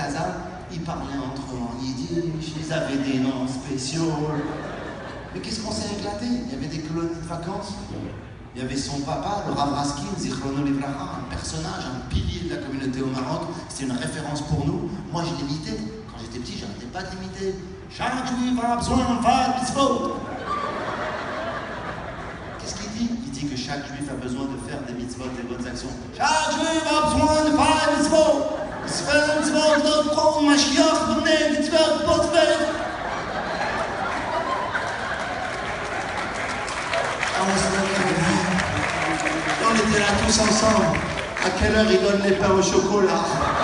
Casa, ils parlaient entre eux en yiddish, ils avaient des noms spéciaux. Mais qu'est-ce qu'on s'est éclaté? Il y avait des colonies de vacances. Il y avait son papa, le Rav Raskin, Zichrono Livracha, un personnage, un pilier de la communauté au Maroc. C'était une référence pour nous. Moi, je l'imitais. Quand j'étais petit, j'arrêtais pas d'imiter. Chaque juif a besoin de faire mitzvot. Qu'est-ce qu'il dit? Il dit que chaque juif a besoin de faire des mitzvot, des bonnes actions. Chaque juif a besoin de faire des mitzvot. Se faire des mitzvot, de prendre Mashiach, de mener des mitzvot, de faire. On était là tous ensemble. À quelle heure ils donnent les pains au chocolat?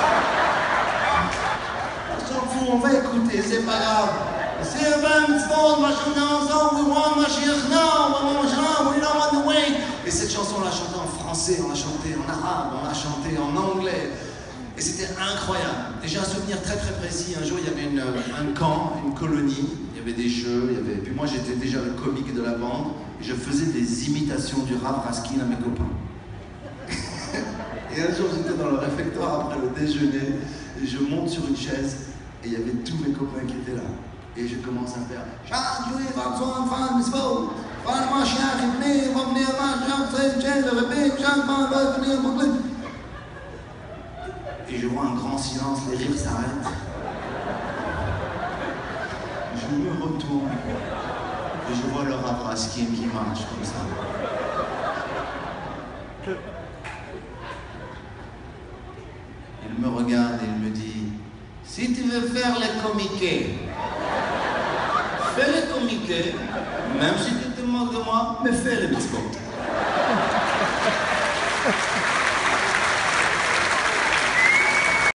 On s'en fout, on va écouter, c'est pas grave. C'est un bain mitzvot, on va chanter ensemble. We want Mashiach now, we want Mashiach, we don't want to wait. Et cette chanson, on l'a chantée en français, on l'a chantée en arabe, on l'a chantée en anglais. Et c'était incroyable. Et j'ai un souvenir très très précis. Un jour, il y avait un camp, une colonie. Il y avait des jeux. Puis moi, j'étais déjà le comique de la bande. Et je faisais des imitations du Rav Raskin à mes copains. Et un jour, j'étais dans le réfectoire après le déjeuner. Et je monte sur une chaise. Et il y avait tous mes copains qui étaient là. Et je commence à faire Chaque juif a besoin de faire mitzvot. Faire Mashiach, il va venir Mashiach, le répète, chaque man va venir Brooklyn. Et je vois un grand silence, les rires s'arrêtent. Je me retourne et je vois le Rav Raskin qui marche comme ça. Il me regarde et il me dit « Si tu veux faire les comiquets, fais les comiquets, même si tu te moques de moi, mais fais les mitzvot. »